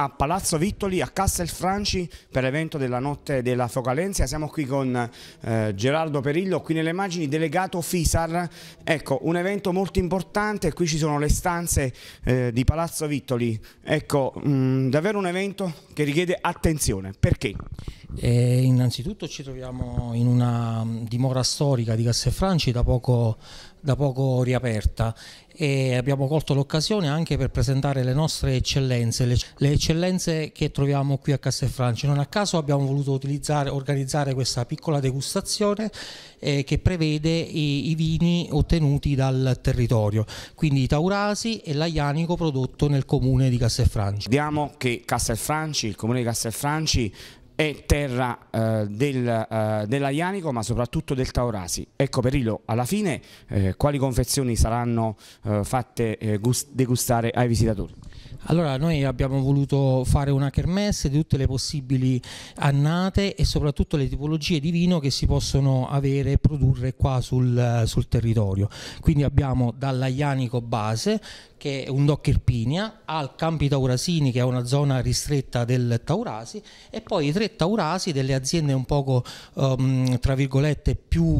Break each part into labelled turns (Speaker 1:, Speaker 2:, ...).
Speaker 1: a Palazzo Vittoli, a Castelfranci, per l'evento della Notte della Focalenzia. Siamo qui con Gerardo Perillo, qui nelle immagini, delegato FISAR. Ecco, un evento molto importante, qui ci sono le stanze di Palazzo Vittoli. Ecco, davvero un evento che richiede attenzione. Perché?
Speaker 2: Innanzitutto ci troviamo in una dimora storica di Castelfranci da poco riaperta, e abbiamo colto l'occasione anche per presentare le nostre eccellenze, le eccellenze che troviamo qui a Castelfranci. Non a caso abbiamo voluto organizzare questa piccola degustazione che prevede i vini ottenuti dal territorio, quindi i Taurasi e l'Aglianico prodotto nel comune di Castelfranci.
Speaker 1: Vediamo che Castelfranci, il comune di Castelfranci, è terra dell'Aglianico, ma soprattutto del Taurasi. Ecco, Perillo, alla fine quali confezioni saranno fatte degustare ai visitatori?
Speaker 2: Allora, noi abbiamo voluto fare una kermesse di tutte le possibili annate e soprattutto le tipologie di vino che si possono avere e produrre qua sul territorio. Quindi abbiamo dall'Aglianico base, che è un DOC Irpinia, al Campi Taurasini, che è una zona ristretta del Taurasi, e poi i 3 Taurasi delle aziende un poco tra virgolette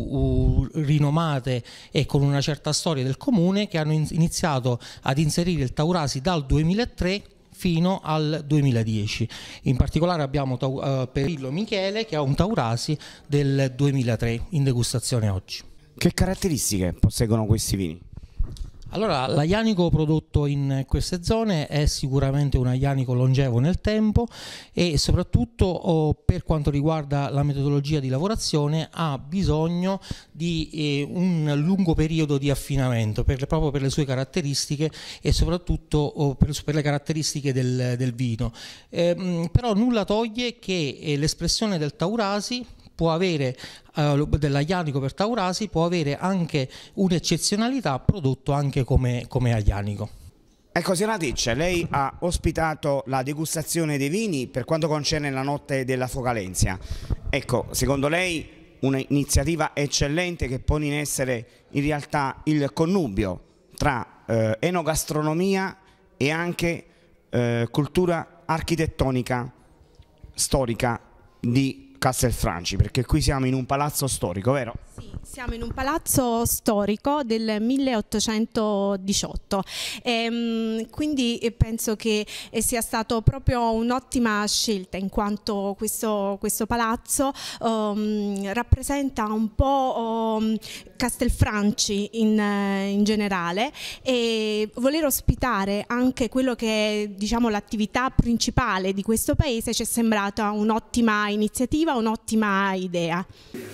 Speaker 2: più rinomate e con una certa storia del comune, che hanno iniziato ad inserire il Taurasi dal 2003 fino al 2010. In particolare abbiamo Perillo Michele, che ha un Taurasi del 2003 in degustazione oggi.
Speaker 1: Che caratteristiche posseggono questi vini?
Speaker 2: Allora, l'Aglianico prodotto in queste zone è sicuramente un Aglianico longevo nel tempo e soprattutto per quanto riguarda la metodologia di lavorazione ha bisogno di un lungo periodo di affinamento proprio per le sue caratteristiche e soprattutto per le caratteristiche del vino. Però nulla toglie che l'espressione del Taurasi può avere, dell'Aglianico per Taurasi, può avere anche un'eccezionalità prodotto anche come Aglianico.
Speaker 1: Ecco, signora Ticcia, lei ha ospitato la degustazione dei vini per quanto concerne la Notte della Focalenzia. Ecco, secondo lei un'iniziativa eccellente che pone in essere in realtà il connubio tra enogastronomia e anche cultura architettonica storica di Castelfranci, perché qui siamo in un palazzo storico, vero?
Speaker 3: Sì, siamo in un palazzo storico del 1818, quindi penso che sia stato proprio un'ottima scelta, in quanto questo palazzo rappresenta un po' Castelfranci in generale, e voler ospitare anche quello che è, diciamo, l'attività principale di questo paese ci è sembrata un'ottima iniziativa, un'ottima idea.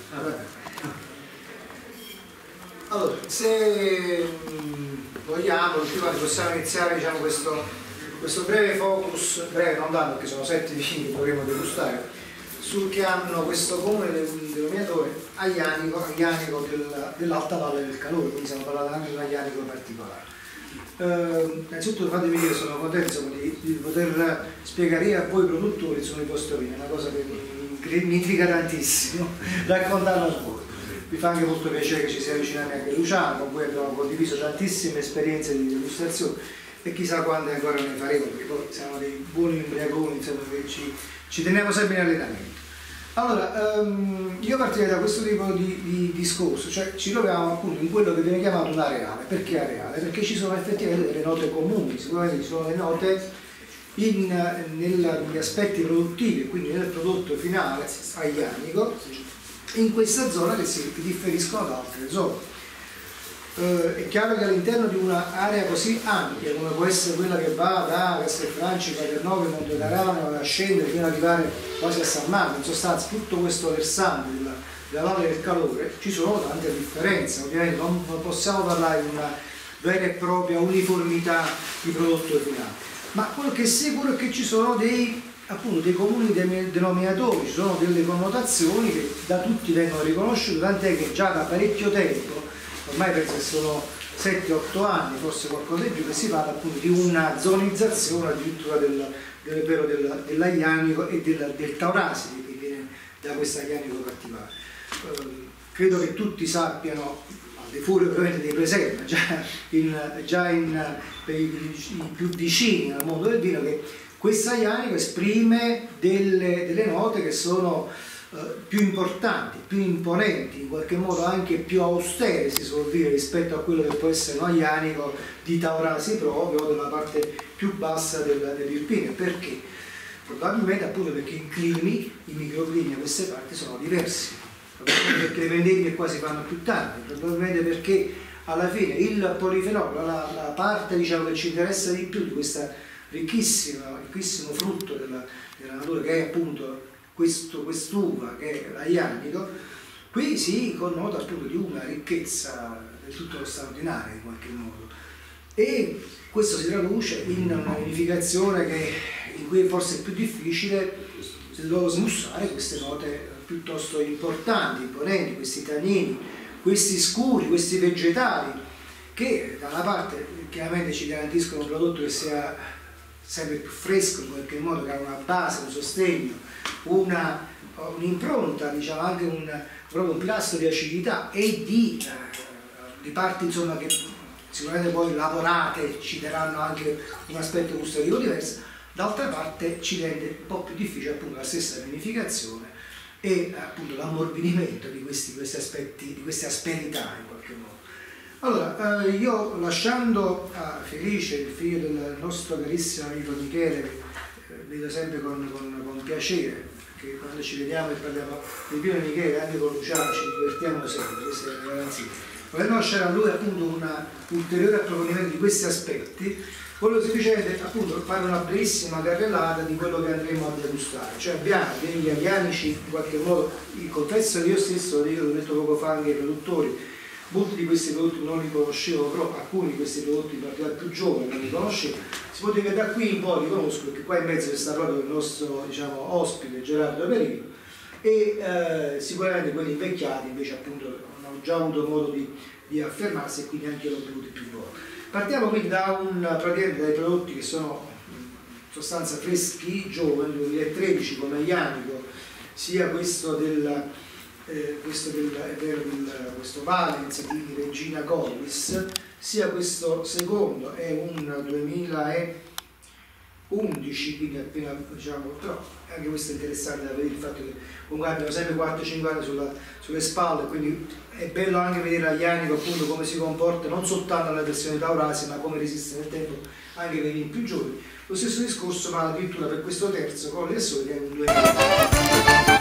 Speaker 4: Allora, se vogliamo, possiamo iniziare, diciamo, questo breve focus, breve non tanto perché sono 7 vini che dovremo degustare, che hanno questo comune denominatore Aglianico dell'Alta Valle del Calore, quindi stiamo parlando anche di un Aglianico particolare. Innanzitutto fatemi dire, sono contento di poter spiegare a voi produttori sono i vostri vini, è una cosa che mi intriga tantissimo raccontarlo a voi. Mi fa anche molto piacere che ci sia vicino anche Luciano, con cui abbiamo condiviso tantissime esperienze di degustazione e chissà quante ancora ne faremo, perché poi siamo dei buoni imbriaconi, insomma, che ci teniamo sempre in allenamento. Allora, io partirei da questo tipo di discorso, cioè ci troviamo appunto in quello che viene chiamato un areale. Perché areale? Perché ci sono effettivamente delle note comuni, sicuramente ci sono le note negli aspetti produttivi, quindi nel prodotto finale aglianico, in questa zona che si differiscono da altre zone. È chiaro che all'interno di un'area così ampia come può essere quella che va da Castelfranci, Paternò, Montecarano, a scendere fino ad arrivare quasi a San Marco, in sostanza tutto questo versante della Valle del Calore, ci sono tante differenze. Ovviamente non possiamo parlare di una vera e propria uniformità di prodotto finale, ma quello che è sicuro è che ci sono dei comuni denominatori, ci sono delle connotazioni che da tutti vengono riconosciute, tant'è che già da parecchio tempo, ormai penso che sono 7-8 anni, forse qualcosa di più, che si parla appunto di una zonizzazione addirittura dell'Aglianico e del Taurasi, che viene da questo Aglianico particolare. Credo che tutti sappiano, al di fuori ovviamente dei preserva, già per i più vicini al mondo del vino, che Questa Ianico esprime delle note che sono più importanti, più imponenti, in qualche modo anche più austere, si suol dire, rispetto a quello che può essere un Ianico di Taurasi proprio, o della parte più bassa dell'Irpine. Perché? Probabilmente appunto perché i climi, i microclimi a queste parti sono diversi, probabilmente perché le vendemmie qua si fanno più tardi, probabilmente perché alla fine il polifenolo, la parte diciamo che ci interessa di più di questo ricchissimo frutto della natura, che è appunto quest'uva che è l'Aianico, qui si connota appunto di una ricchezza del tutto straordinaria in qualche modo, e questo si traduce in una vinificazione in cui forse è più difficile smussare queste note piuttosto importanti, imponenti, questi tannini, questi scuri, questi vegetali, che da una parte chiaramente ci garantiscono un prodotto che sia sempre più fresco in qualche modo, che ha una base, un sostegno, un'impronta, diciamo anche proprio un pilastro di acidità e di parti insomma che sicuramente poi lavorate ci daranno anche un aspetto gustativo diverso. D'altra parte ci rende un po' più difficile appunto la stessa vinificazione e appunto l'ammorbidimento di questi aspetti, di queste asperità in qualche modo. Allora, io lasciando a Felice, il figlio del nostro carissimo amico Michele, che vedo sempre con piacere, perché quando ci vediamo e parliamo di vino Michele, anche con Luciano ci divertiamo sempre, questa è la garanzia. Volevo lasciare a lui appunto un ulteriore approfondimento di questi aspetti. Volevo semplicemente appunto fare una brevissima carrellata di quello che andremo a degustare. Cioè abbiamo degli avianici in qualche modo, confesso che io stesso, l'ho detto poco fa anche ai produttori, molti di questi prodotti non li conoscevo, però alcuni di questi prodotti in particolare più giovani non li conoscevo. Si può dire che da qui in poi li conosco, perché qua in mezzo sta proprio il nostro diciamo, ospite Gerardo Perino, e sicuramente quelli invecchiati invece appunto hanno già avuto modo di affermarsi, e quindi anche io l'ho bevuto più volte. Partiamo quindi praticamente dai prodotti che sono in sostanza freschi, giovani, 2013 come Ianico, sia questo questo Valens di Regina Corbis, sia questo secondo è un 2011, quindi appena diciamo, però anche questo è interessante da vedere, il fatto che comunque abbiamo sempre 4-5 anni sulle spalle, quindi è bello anche vedere a Ianico appunto come si comporta non soltanto nella versione Taurasi, ma come resiste nel tempo anche per i più giovani. Lo stesso discorso vale addirittura per questo terzo con le sole, che è un 2000.